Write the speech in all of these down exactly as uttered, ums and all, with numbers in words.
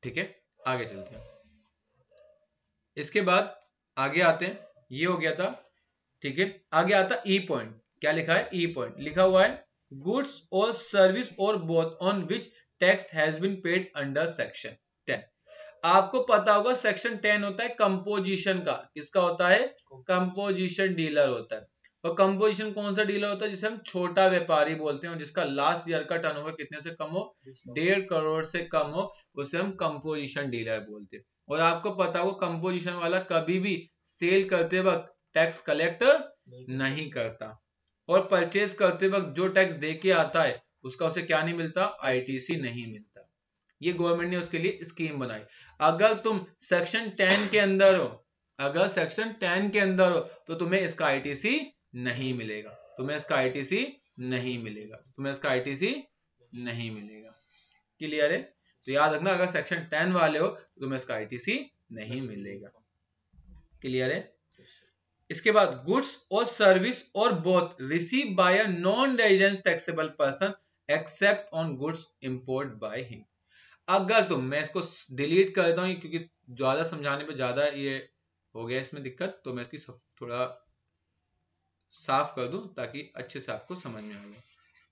ठीक है, आगे चलते हैं। इसके बाद आगे आते हैं, ये हो गया था। ठीक है, आगे आता ई पॉइंट। क्या लिखा है? ई पॉइंट लिखा हुआ है गुड्स और सर्विस और both on which tax has been paid under section ten. आपको पता होगा सेक्शन टेन होता है कंपोजिशन का। किसका होता है? कंपोजिशन डीलर होता है। और कंपोजिशन कौन सा डीलर होता है? जिसे हम छोटा व्यापारी बोलते हैं, जिसका लास्ट ईयर का टर्नओवर कितने से कम हो? डेढ़ करोड़ से कम हो, उसे हम कंपोजिशन डीलर बोलते हैं। और आपको पता होगा कंपोजिशन वाला कभी भी सेल करते वक्त टैक्स कलेक्ट नहीं करता, और परचेज करते वक्त जो टैक्स दे के आता है उसका उसे क्या नहीं मिलता? आईटीसी नहीं मिलता। ये गवर्नमेंट ने उसके लिए स्कीम बनाई। अगर तुम सेक्शन टेन के अंदर हो, अगर सेक्शन टेन के अंदर हो तो तुम्हें इसका आईटीसी नहीं मिलेगा, तुम्हें इसका आईटीसी नहीं मिलेगा, तुम्हें इसका आईटीसी नहीं मिलेगा। क्लियर है? तो याद रखना, अगर सेक्शन टेन वाले हो तो तुम्हें इसका आईटीसी नहीं मिलेगा। क्लियर है? इसके बाद गुड्स और सर्विस और both receive by a non resident taxable person except on goods import by him. अगर तुम, मैं इसको डिलीट कर देता हूं क्योंकि ज्यादा समझाने पे ज्यादा ये हो गया इसमें दिक्कत, तो मैं इसकी थोड़ा साफ कर दूं ताकि अच्छे से आपको समझ में आ जाए।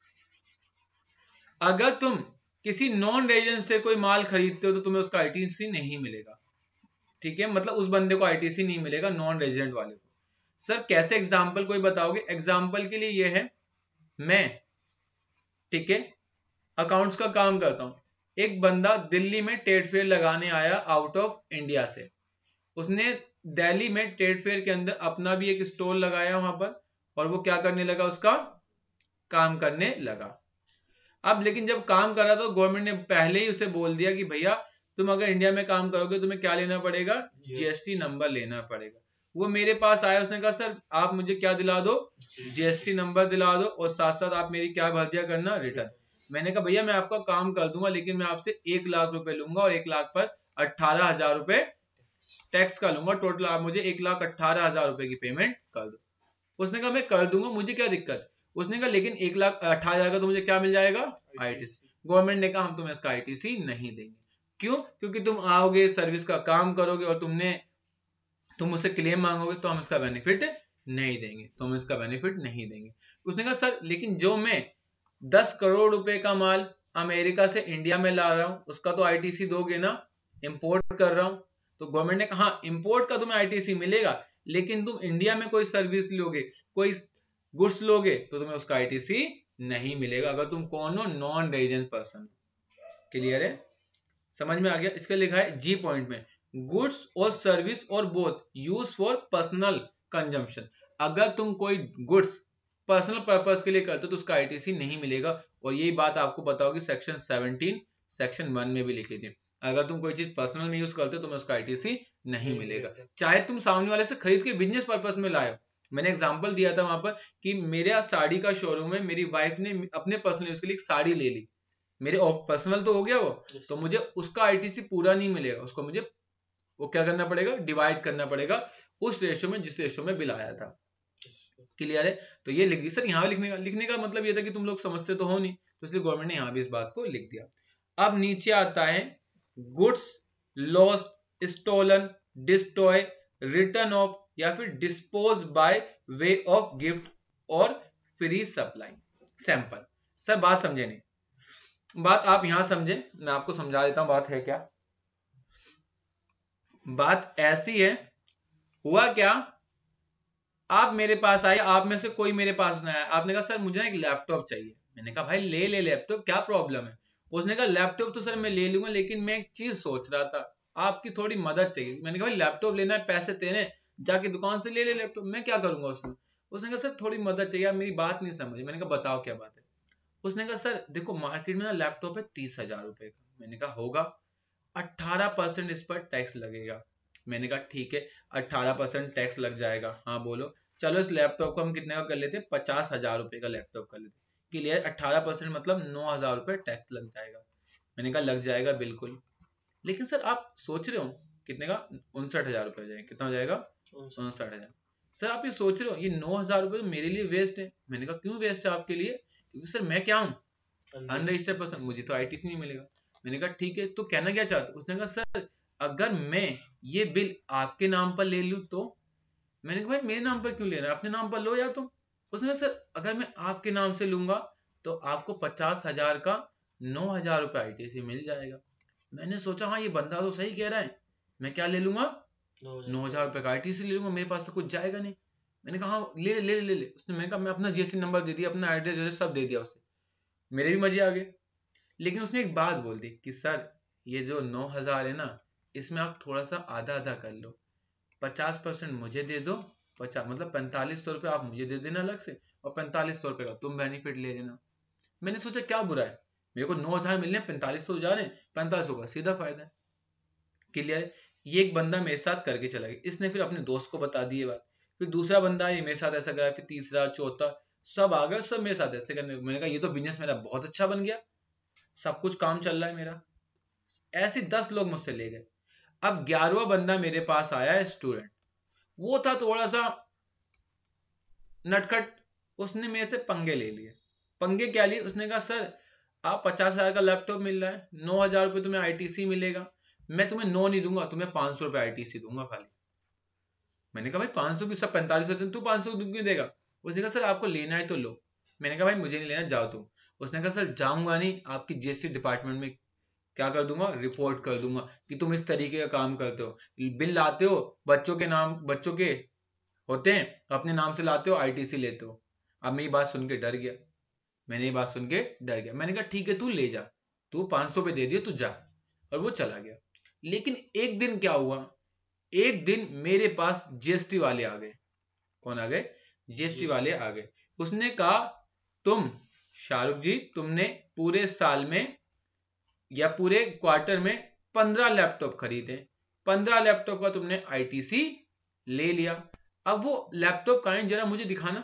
अगर तुम किसी नॉन रेजिडेंट से कोई माल खरीदते हो तो तुम्हें उसका आईटीसी नहीं मिलेगा। ठीक है, मतलब उस बंदे को आईटीसी नहीं मिलेगा, नॉन रेजिडेंट वाले को। सर कैसे? एग्जाम्पल कोई बताओगे? एग्जाम्पल के लिए ये है, मैं ठीक है अकाउंट्स का काम करता हूं, एक बंदा दिल्ली में ट्रेड फेयर लगाने आया आउट ऑफ इंडिया से। उसने दिल्ली में ट्रेड फेयर के अंदर अपना भी एक स्टॉल लगाया वहां पर, और वो क्या करने लगा? उसका काम करने लगा। अब लेकिन जब काम कर रहा तो गवर्नमेंट ने पहले ही उसे बोल दिया कि भैया तुम अगर इंडिया में काम करोगे तुम्हें क्या लेना पड़ेगा? जीएसटी नंबर लेना पड़ेगा। वो मेरे पास आया, उसने कहा सर आप मुझे क्या दिला दो? जीएसटी नंबर दिला दो, और साथ साथ आप मेरी क्या भर दिया करना? रिटर्न। मैंने कहा भैया मैं आपका काम कर दूंगा, लेकिन मैं आपसे एक लाख रुपए लूंगा और एक लाख पर अट्ठारह हजार रुपए टैक्स का लूंगा। टोटल आप मुझे एक लाख अट्ठारह हजार रुपए की पेमेंट कर दो। उसने कहा मैं कर दूंगा, मुझे क्या दिक्कत। उसने कहा लेकिन एक लाख अट्ठारह हजार का तो मुझे क्या मिल जाएगा? आईटीसी। गवर्नमेंट ने कहा हम तुम्हें इसका आईटीसी नहीं देंगे। क्यों? क्योंकि तुम आओगे, सर्विस का काम करोगे और तुमने तुम मुझसे क्लेम मांगोगे तो हम इसका बेनिफिट नहीं देंगे, तो हम इसका बेनिफिट नहीं देंगे। उसने कहा सर लेकिन जो मैं दस करोड़ रुपए का माल अमेरिका से इंडिया में ला रहा हूं उसका तो आईटीसी दोगे ना, इंपोर्ट कर रहा हूं। तो गवर्नमेंट ने कहा हाँ इंपोर्ट का तुम्हें आईटीसी मिलेगा, लेकिन तुम इंडिया में कोई सर्विस लोगे, कोई गुड्स लोगे तो तुम्हें उसका आईटीसी नहीं मिलेगा, अगर तुम कौन हो? Non resident person. क्लियर है? समझ में आ गया? इसके लिखा है जी पॉइंट में गुड्स और सर्विस और both use for personal consumption. अगर तुम कोई गुड्स पर्सनल पर्पस के लिए करते हो तो उसका आईटीसी नहीं मिलेगा। और यही बात आपको पता होगी सेक्शन सेवनटीन सेक्शन वन में भी लिखी थी, अगर तुम कोई चीज पर्सनल में यूज करते हो तो उसका आईटीसी नहीं मिलेगा, चाहे तुम सामने वाले से खरीद के बिजनेस पर्पस में लाए हो। मैंने एग्जांपल दिया था वहां पर कि मेरे साड़ी का शोरूम है, मेरी वाइफ ने अपने पर्सनल यूज के लिए एक साड़ी ले ली, मेरे पर्सनल तो हो गया वो, तो मुझे उसका आईटीसी पूरा नहीं मिलेगा, उसको मुझे वो क्या करना पड़ेगा? डिवाइड करना पड़ेगा उस रेशो में जिस रेशो में बिल आया था। क्लियर है? तो ये लिख दी सर। यहाँ लिखने का लिखने का मतलब ये था कि तुम लोग समझते तो हो नहीं, तो इसलिए गवर्नमेंट ने यहाँ भी इस बात को लिख दिया। अब नीचे आता है goods lost, stolen, destroy, return of या फिर dispose by way of gift और फ्री सप्लाई सैंपल। सर बात समझे नहीं? बात आप यहां समझे, मैं आपको समझा देता हूं बात है क्या। बात ऐसी है, हुआ क्या, आप मेरे पास आए, आप में से कोई मेरे पास ना आया, आपने कहा सर मुझे ना एक लैपटॉप चाहिए। मैंने कहा भाई ले ले लैपटॉप, क्या प्रॉब्लम है? उसने कहा लैपटॉप तो सर मैं ले लूंगा, लेकिन मैं एक चीज सोच रहा था, आपकी थोड़ी मदद चाहिए। मैंने कहा भाई लैपटॉप लेना है, पैसे तेने, जाके दुकान से ले ले लैपटॉप, मैं क्या करूंगा उसमें। उसने कहा सर थोड़ी मदद चाहिए, आप मेरी बात नहीं समझे। मैंने कहा बताओ क्या बात है। उसने कहा सर देखो मार्केट में ना लैपटॉप है तीस हजार रुपए का। मैंने कहा होगा, अट्ठारह परसेंट इस पर टैक्स लगेगा। मैंने कहा ठीक है अट्ठारह परसेंट टैक्स लग जाएगा, हाँ बोलो। चलो इस लैपटॉप को हम कितने का कर लेते? पचास हजार रुपए का लैपटॉप कर लेते। क्लियर? अट्ठारह परसेंट मतलब नौ हजार रुपए टैक्स लग जाएगा। मैंने कहा लग जाएगा बिल्कुल, लेकिन सर आप सोच रहे हो कितने का? उनसठ हजार रुपए हो जाएगा। कितना हो जाएगा? उनसठ हजार। सर आप ये सोच रहे हो ये नौ हजार रुपए मेरे लिए वेस्ट है। मैंने कहा क्यों वेस्ट है आपके लिए? क्योंकि सर मैं क्या हूं? अनरजिस्टर्ड पर्सन, मुझे तो आईटीसी नहीं मिलेगा। मैंने कहा ठीक है, तो कहना क्या चाहते? उसने कहा सर अगर मैं ये बिल आपके नाम पर ले लूं तो? मैंने कहा भाई मेरे नाम पर क्यों ले रहा है, अपने नाम पर लो या तो। उसने कहा सर अगर मैं आपके नाम से लूंगा तो आपको पचास हजार का नौ हजार रुपये आईटीसी मिल जाएगा। मैंने सोचा हाँ ये बंदा तो सही कह रहा है, मैं क्या ले लूंगा, नौ हजार रुपये का आईटीसी ले लूंगा, मेरे पास तो कुछ जाएगा नहीं। मैंने कहा हाँ ले ले ले ले उसने मैंने कहा मैं अपना जीएसटी नंबर दे दिया, अपना एड्रेस सब दे दिया उससे, मेरे भी मजे आ गए। लेकिन उसने एक बात बोल दी कि सर ये जो नौ हजार है ना, इसमें आप थोड़ा सा आधा आधा कर लो, पचास परसेंट मुझे दे दो, पचास मतलब पैंतालीस सौ रुपये आप मुझे दे देना अलग से, और पैंतालीस सौ रुपये का तुम बेनिफिट ले लेना। मैंने सोचा क्या बुरा है, मेरे को नौ हजार मिलने, पैंतालीस सौ जा रहे हैं, पैंतालीस सौ का सीधा फायदा है। क्लियर है? ये एक बंदा मेरे साथ करके चला गया, इसने फिर अपने दोस्त को बता दी ये बात, फिर दूसरा बंदा ये मेरे साथ ऐसा करा, फिर तीसरा चौथा सब आ गए, सब मेरे साथ ऐसे करने। मैंने कहा ये तो बिजनेस मेरा बहुत अच्छा बन गया, सब कुछ काम चल रहा है मेरा। ऐसे दस लोग मुझसे ले गए। अब ग्यारहवा बंदा मेरे पास आया है स्टूडेंट, वो था थोड़ा सा नटखट, उसने मेरे से पंगे ले लिए। पंगे क्या लिए? उसने कहा सर आप पचास हजार का लैपटॉप मिल रहा है, नौ हजार रुपये तुम्हें आईटीसी मिलेगा, मैं तुम्हें नौ नहीं दूंगा, तुम्हें पांच सौ रुपये आईटीसी दूंगा खाली। मैंने कहा भाई पांच सौ की सब पैंतालीस सौ तू पांच सौ क्यों देगा? उसने कहा सर आपको लेना है तो लो। मैंने कहा भाई मुझे नहीं लेना, जाओ तुम। उसने कहा सर जाऊंगा नहीं, आपकी जीएसटी डिपार्टमेंट में क्या कर दूंगा, रिपोर्ट कर दूंगा कि तुम इस तरीके का काम करते हो, बिल लाते हो बच्चों के नाम, बच्चों के होते हैं अपने नाम से लाते हो, आईटीसी लेते हो। अब मैं ये बात सुन के डर गया, मैंने ये बात सुन के डर गया। मैंने कहा ठीक है तू ले जा, तू पांच सौ पे दे दिया, तू जा। और वो चला गया। लेकिन एक दिन क्या हुआ, एक दिन मेरे पास जीएसटी वाले आ गए। कौन आ गए? जीएसटी वाले आ गए। उसने कहा तुम शाहरुख जी, तुमने पूरे साल में या पूरे क्वार्टर में पंद्रह लैपटॉप खरीदे, पंद्रह लैपटॉप का तुमने आईटीसी ले लिया, अब वो लैपटॉप कहां है जरा मुझे दिखाना।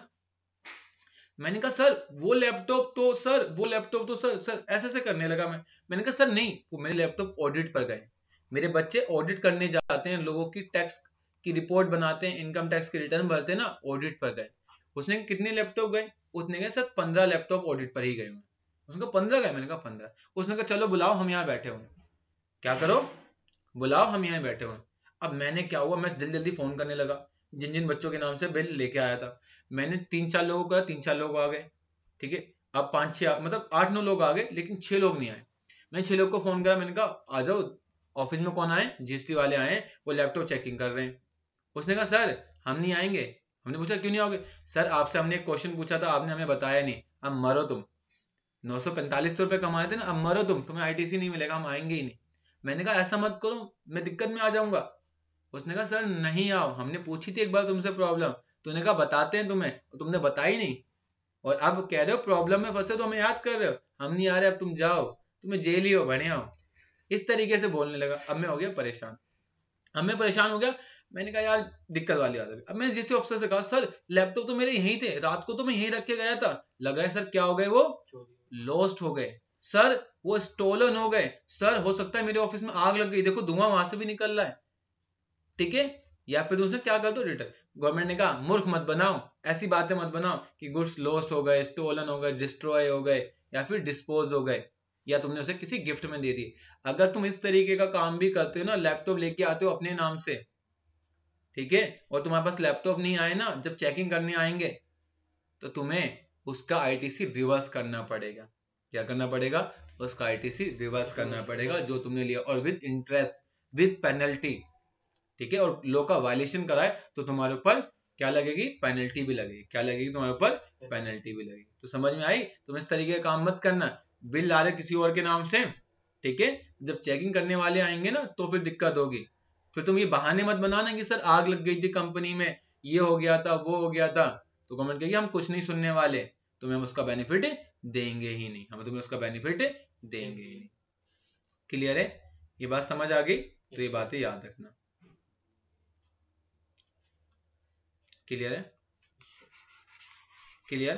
मैंने कहा सर वो लैपटॉप तो सर वो लैपटॉप तो सर सर ऐसे ऐसे करने लगा मैं। मैंने कहा सर नहीं, वो मेरे लैपटॉप ऑडिट पर गए, मेरे बच्चे ऑडिट करने जाते हैं, लोगों की टैक्स की रिपोर्ट बनाते हैं, इनकम टैक्स की रिटर्न भरते हैं ना, ऑडिट पर गए। उसने कितने लैपटॉप गए? उसने कहा सर पंद्रह लैपटॉप ऑडिट पर ही गए। उसने कहा पंद्रह गए? मैंने कहा पंद्रह। उसने कहा चलो बुलाओ, हम यहाँ बैठे हुए। क्या करो? बुलाओ, हम यहाँ बैठे हुए। अब मैंने क्या हुआ, मैं जल्दी जल्दी फोन करने लगा जिन जिन बच्चों के नाम से बिल लेके आया था। मैंने तीन चार लोगों का, तीन चार लोग आ गए, ठीक है। अब पांच छह मतलब आठ नौ लोग आ गए, लेकिन छह लोग नहीं आए। मैंने छह लोग को फोन करा, मैंने कहा आ जाओ ऑफिस में, कौन आए? जीएसटी वाले आए, वो लैपटॉप चेकिंग कर रहे हैं। उसने कहा सर हम नहीं आएंगे। हमने पूछा क्यों नहीं आओगे? सर आपसे हमने एक क्वेश्चन पूछा था, आपने हमें बताया नहीं, अब मरो तुम, नौ सौ पैंतालीस रुपए कमाए थे ना, अब मरो तुम, तुम्हें आईटीसी नहीं मिलेगा, हम आएंगे ही नहीं। मैंने कहा ऐसा मत करो, मैं दिक्कत में आ जाऊंगा। उसने कहा सर नहीं आओ, हमने पूछी थी एक बार तुमसे प्रॉब्लम, तूने कहा बताते हैं तुम्हें, तुमने बताई नहीं, और अब कह रहे हो प्रॉब्लम में फंसे तो हमें याद कर रहे हो, हम नहीं आ रहे, अब तुम जाओ, तुम्हें जेल ही हो, बने आओ। इस तरीके से बोलने लगा। अब मैं हो गया परेशान, अब मैं परेशान हो गया। मैंने कहा यार दिक्कत वाली बात है। अब मैंने जिस ऑफिसर से कहा सर लैपटॉप तो मेरे यहीं थे, रात को तो मैं यहीं रख के गया था, लग रहा है सर क्या हो गए, वो लॉस्ट हो गए सर, वो स्टोलन हो गए सर, हो सकता है मेरे ऑफिस में आग लग गई, देखो धुआं वहां से भी निकल रहा है, ठीक है। या फिर तुमसे क्या कर दो, रिटर्न। गवर्नमेंट ने कहा मूर्ख मत बनाओ, ऐसी बातें मत बनाओ कि गुड्स लॉस्ट हो गए, स्टोलन हो गए, डिस्ट्रॉय हो गए, या फिर डिस्पोज हो गए, या तुमने उसे किसी गिफ्ट में दे दी। अगर तुम इस तरीके का काम भी करते हो ना, लैपटॉप लेके आते हो अपने नाम से, ठीक है, और तुम्हारे पास लैपटॉप नहीं आए ना, जब चेकिंग करने आएंगे तो तुम्हें उसका आईटीसी रिवर्स करना पड़ेगा। क्या करना पड़ेगा? उसका आईटीसी रिवर्स करना पड़ेगा जो तुमने लिया, और विद इंटरेस्ट, विद पेनल्टी, ठीक है। और लॉ का वायलेशन कराए तो तुम्हारे ऊपर क्या लगेगी? पेनल्टी भी लगेगी। क्या लगेगी तुम्हारे ऊपर? पेनल्टी भी लगेगी। तो समझ में आई? तुम इस तरीके का काम मत करना, बिल ला रहे किसी और के नाम से, ठीक है। जब चेकिंग करने वाले आएंगे ना तो फिर दिक्कत होगी। फिर तुम ये बहाने मत बनाना कि सर आग लग गई थी कंपनी में, ये हो गया था, वो हो गया था, तो गवर्नमेंट कहेगी हम कुछ नहीं सुनने वाले, तुम्हें हम उसका बेनिफिट देंगे ही नहीं, हम तुम्हें उसका बेनिफिट देंगे ही नहीं। क्लियर है? ये बात समझ आ गई? तो ये बातें याद रखना। क्लियर है? क्लियर?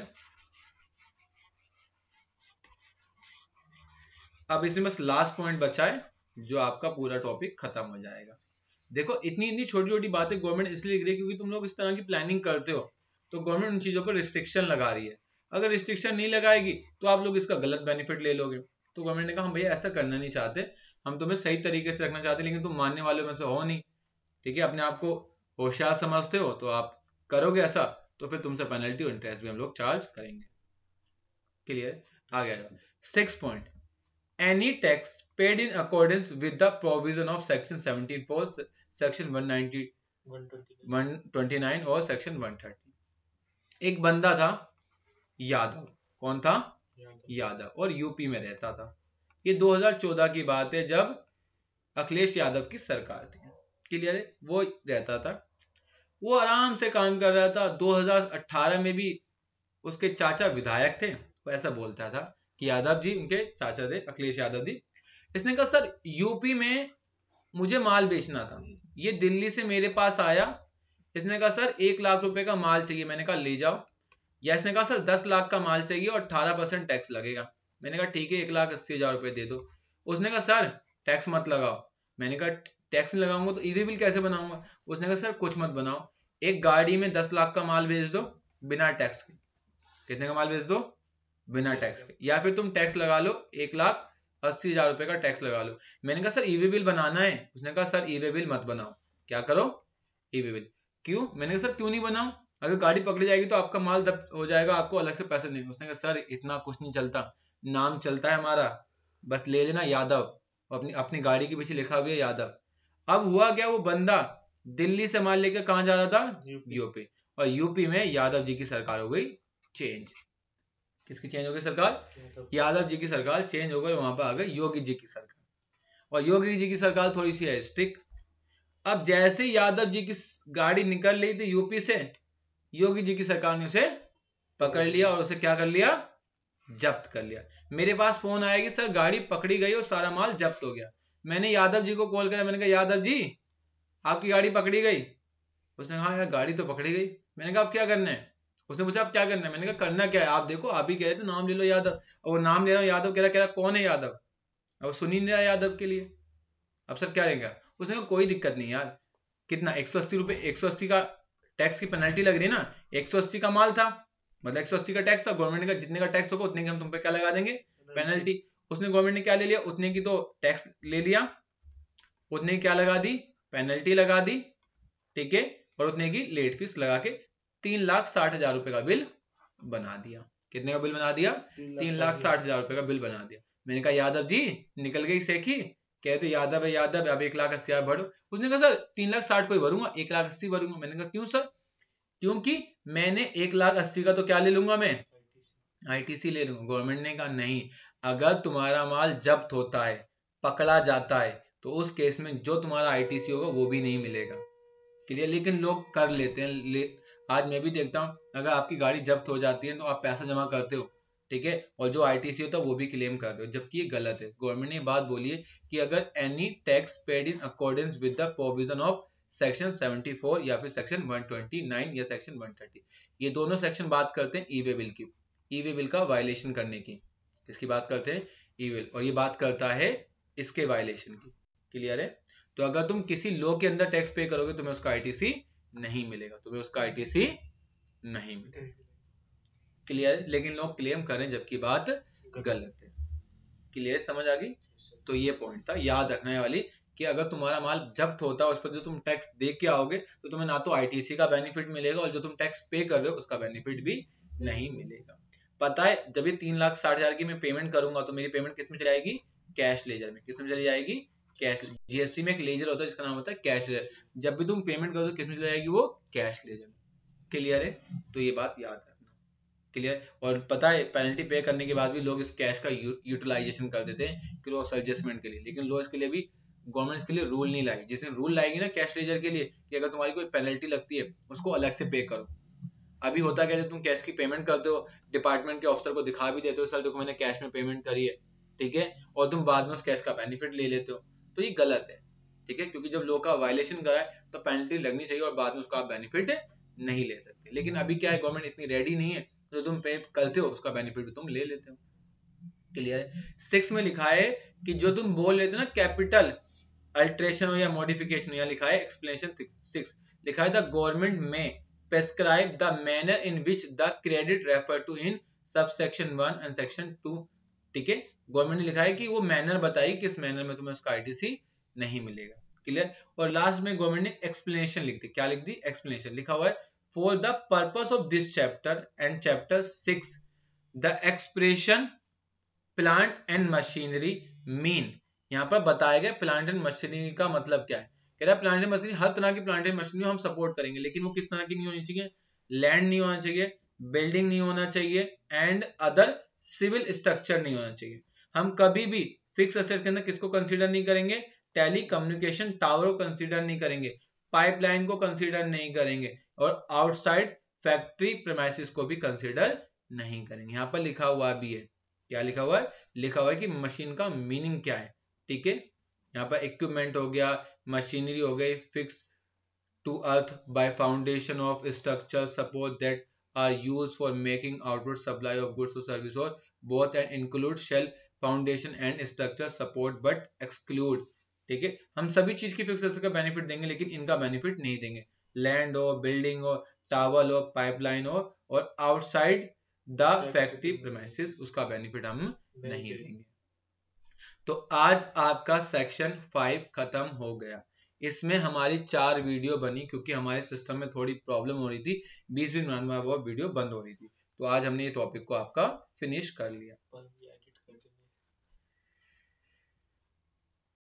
अब इसमें बस लास्ट पॉइंट बचा है, जो आपका पूरा टॉपिक खत्म हो जाएगा। देखो इतनी इतनी छोटी छोटी बातें गवर्नमेंट इसलिए लिख रही है क्योंकि तुम लोग इस तरह की प्लानिंग करते हो, तो गवर्नमेंट उन चीजों पर रिस्ट्रिक्शन लगा रही है। अगर रिस्ट्रिक्शन नहीं लगाएगी तो आप लोग इसका गलत बेनिफिट ले लोगे। तो गवर्नमेंट ने कहा हम भैया ऐसा करना नहीं चाहते, हम तुम्हें सही तरीके से रखना चाहते हैं, लेकिन तुम मानने वालों में से हो नहीं, ठीक है, अपने आप को होशियार समझते हो, तो आप करोगे ऐसा तो फिर तुमसे पेनल्टी और इंटरेस्ट भी हम लोग चार्ज करेंगे। क्लियर? आ गया six point, any tax paid in accordance with the provision of section seventeen four, section one ninety one twenty nine और सेक्शन वन थर्टी। एक बंदा था यादव, कौन था? यादव, और यूपी में रहता था। ये दो हज़ार चौदह की बात है जब अखिलेश यादव की सरकार थी। क्लियर है? वो रहता था, वो आराम से काम कर रहा था। दो हज़ार अठारह में भी उसके चाचा विधायक थे, वो ऐसा बोलता था कि यादव जी उनके चाचा थे, अखिलेश यादव जी। इसने कहा सर यूपी में मुझे माल बेचना था, ये दिल्ली से मेरे पास आया, इसने कहा सर एक लाख रुपए का माल चाहिए, मैंने कहा ले जाओ। या इसने कहा सर दस लाख का माल चाहिए और अठारह परसेंट टैक्स लगेगा, मैंने कहा ठीक है एक लाख अस्सी हजार रुपए दे दो। उसने कहा सर टैक्स मत लगाओ, मैंने कहा टैक्स नहीं लगाऊंगा तो ईवी बिल कैसे बनाऊंगा? उसने कहा सर कुछ मत बनाओ, एक गाड़ी में दस लाख का माल भेज दो बिना टैक्स के। कितने का माल भेज दो? बिना टैक्स के। या फिर तुम टैक्स लगा लो, एक लाख अस्सी हजार रुपए का टैक्स लगा लो। मैंने कहा सर ईवी बिल बनाना है। उसने कहा सर ईवी बिल मत बनाओ। क्या करो? E way bill. क्यों? मैंने कहा सर क्यों नहीं बनाओ, अगर गाड़ी पकड़ी जाएगी तो आपका माल जब्त हो जाएगा, आपको अलग से पैसे नहीं। उसने कहा सर इतना कुछ नहीं चलता, नाम चलता है हमारा, बस ले लेना यादव, अपनी अपनी गाड़ी के पीछे लिखा हुआ है यादव। अब हुआ क्या, वो बंदा दिल्ली से माल लेकर कहां जा रहा था? यूपी। और यूपी में यादव जी की सरकार हो गई चेंज। किसकी चेंज हो गई सरकार? यादव जी की सरकार चेंज हो गई, वहां पर आ गई योगी जी की सरकार। और योगी जी की सरकार थोड़ी सी है स्ट्रिक्ट। अब जैसे यादव जी की गाड़ी निकल रही थी यूपी से, योगी जी की सरकार ने उसे पकड़ लिया और उसे क्या कर लिया? जब्त कर लिया। मेरे पास फोन आया कि सर गाड़ी पकड़ी गई और सारा माल जब्त हो गया। मैंने यादव जी को कॉल किया, मैंने कहा यादव जी आपकी गाड़ी पकड़ी गई। उसने कहा यार गाड़ी तो पकड़ी गई। मैंने कहा अब क्या करना है? उसने पूछा अब क्या करना है? मैंने कहा करना क्या है, आप देखो आप ही कह रहे थे नाम ले लो यादव, और वो नाम ले रहा हूं यादव, कह रहा कह रहा कौन है यादव, अब सुन ही नहीं रहा यादव के लिए, अब सर क्या रहेगा? उसने कहा कोई दिक्कत नहीं यार, कितना एक सौ अस्सी रुपए एक सौ अस्सी का टैक्स की पेनल्टी लग रही है ना, एक सौ अस्सी का माल था मतलब एक सौ अस्सी का टैक्स था, गवर्नमेंट का जितने का टैक्स होगा उतने की हम तुम पे क्या लगा देंगे? पेनल्टी। उसने गवर्नमेंट ने क्या ले लिया? उतने की तो टैक्स ले लिया, उतने की क्या लगा दी? पेनल्टी लगा दी, ठीक है, और उतने की लेट फीस लगा के तीन लाख साठ हजार रुपए का बिल बना दिया। कितने का बिल बना दिया? तीन लाख साठ हजार रुपए का बिल बना दिया। मैंने कहा यादव जी निकल गई सेखी, कहते यादव है यादव अब एक लाख अस्सी हजार भरो। उसने कहा सर तीन लाख साठ को ही भरूंगा, एक लाख अस्सी भरूंगा। मैंने कहा क्यों सर? क्योंकि मैंने एक लाख अस्सी का तो क्या ले लूंगा मैं? आईटीसी ले लूंगा। गवर्नमेंट ने कहा नहीं, अगर तुम्हारा माल जब्त होता है, पकड़ा जाता है, तो उस केस में जो तुम्हारा आईटीसी होगा वो भी नहीं मिलेगा। क्लियर? लेकिन लोग कर लेते हैं। ले, आज मैं भी देखता हूँ अगर आपकी गाड़ी जब्त हो जाती है तो आप पैसा जमा करते हो, ठीक है, और जो आईटीसी होता है वो भी क्लेम कर रहे हो, जबकि ये गलत है। गवर्नमेंट ने बात बोली है कि अगर any tax paid in accordance with the provision of section seventy four या फिर सेक्शन वन ट्वेंटी नाइन या सेक्शन वन थर्टी, ये दोनों सेक्शन बात करते हैं ई वे बिल की, ई वे बिल का वायलेशन करने की। किसकी बात करते हैं? E bill. और ये बात करता है इसके वायलेशन की। क्लियर है? तो अगर तुम किसी लॉ के अंदर टैक्स पे करोगे तुम्हें उसका आईटीसी नहीं मिलेगा, तुम्हें उसका आईटीसी नहीं मिलेगा। क्लियर? लेकिन लोग क्लेम करें जबकि बात गलत है। क्लियर? समझ आ गई? तो ये पॉइंट था याद रखने वाली कि अगर तुम्हारा माल जब्त होता है उस पर जो तुम टैक्स दे के आओगे तो तुम्हें ना तो आईटीसी का बेनिफिट मिलेगा और जो तुम टैक्स पे कर रहे हो उसका बेनिफिट भी नहीं मिलेगा। पता है जब ये तीन लाख साठ हजार की मैं पेमेंट करूंगा तो मेरी पेमेंट किस में चली जाएगी? कैश लेजर में। किस में चली जाएगी? कैश। जीएसटी में एक लेजर होता है जिसका नाम होता है कैश लेजर। जब भी तुम पेमेंट करो तो किस में चली जाएगी? वो कैश लेजर। क्लियर है? तो ये बात याद रखना। क्लियर? और पता है पेनल्टी पे करने के बाद भी लोग इस कैश का यूटिलाइजेशन कर देते हैं कि लॉस एडजस्टमेंट के लिए, लेकिन लॉस के लिए भी गवर्नमेंट इसके लिए रूल नहीं लाई। जिस दिन रूल लाएगी ना कैश लेजर के लिए कि अगर तुम्हारी कोई पेनल्टी लगती है उसको अलग से पे करो। अभी होता क्या है, तुम कैश की पेमेंट करते हो, डिपार्टमेंट के ऑफिसर को दिखा भी देते हो सर देखो मैंने कैश में पेमेंट करी है, ठीक है, और तुम बाद में उस कैश का बेनिफिट ले लेते हो, तो ये गलत है। ठीक है, क्योंकि जब लॉ का वायलेशन करा है तो पेनल्टी लगनी चाहिए और बाद में उसका आप बेनिफिट नहीं ले सकते। लेकिन अभी क्या है, गवर्नमेंट इतनी रेडी नहीं है, तो तुम पे करते हो उसका बेनिफिट भी तुम ले लेते हो। क्लियर है? सिक्स में लिखा है कि जो तुम बोल लेते हो ना कैपिटल अल्ट्रेशन हो या मॉडिफिकेशन, या लिखा है एक्सप्लेनेशन सिक्स, लिखा है द गवर्नमेंट में prescribe the manner in which the credit referred to in subsection one and section two, ठीक है, गवर्नमेंट ने लिखा है कि वो मैनर बताई किस मैनर में तुम्हें उसका आईटीसी नहीं मिलेगा। क्लियर। और लास्ट में गवर्नमेंट ने एक्सप्लेनेशन लिख दी। क्या लिख दी? एक्सप्लेनेशन। लिखा हुआ है for the purpose of this chapter and chapter six the expression plant and machinery mean. यहाँ पर बताया गया प्लांट एंड मशीनरी का मतलब क्या है। कह रहा है प्लांट एंड मशीनरी, हर तरह की प्लांट एंड मशीनरी हम सपोर्ट करेंगे, लेकिन वो किस तरह की नहीं होनी चाहिए? लैंड नहीं होना चाहिए, बिल्डिंग नहीं होना चाहिए, एंड अदर सिविल स्ट्रक्चर नहीं होना चाहिए। हम कभी भी फिक्स एसेट के अंदर किसको कंसीडर नहीं करेंगे? टेली कम्युनिकेशन टावर को कंसीडर नहीं करेंगे, पाइपलाइन को कंसीडर नहीं करेंगे, और आउटसाइड फैक्ट्री प्रेमाइसिस को भी कंसीडर नहीं करेंगे। यहाँ पर लिखा हुआ भी है, क्या लिखा हुआ है? लिखा हुआ है कि मशीन का मीनिंग क्या है। ठीक है, यहाँ पर इक्विपमेंट हो गया, मशीनरी हो गई, fix to earth by foundation of structure support that are used for making outward supply of goods और सर्विस, और both and include shell foundation and structure support but exclude. ठीक है, हम सभी चीज की फिक्स एसेट का बेनिफिट देंगे, लेकिन इनका बेनिफिट नहीं देंगे। लैंड हो, बिल्डिंग हो, टावर हो, पाइपलाइन हो, और आउटसाइड द फैक्ट्री प्रीमाइसेस, उसका बेनिफिट हम नहीं देंगे। तो आज आपका सेक्शन फाइव खत्म हो गया। इसमें हमारी चार वीडियो बनी, क्योंकि हमारे सिस्टम में थोड़ी प्रॉब्लम हो रही थी, बीस बीस मिनट में वो वीडियो बंद हो रही थी। तो आज हमने ये टॉपिक को आपका फिनिश कर लिया।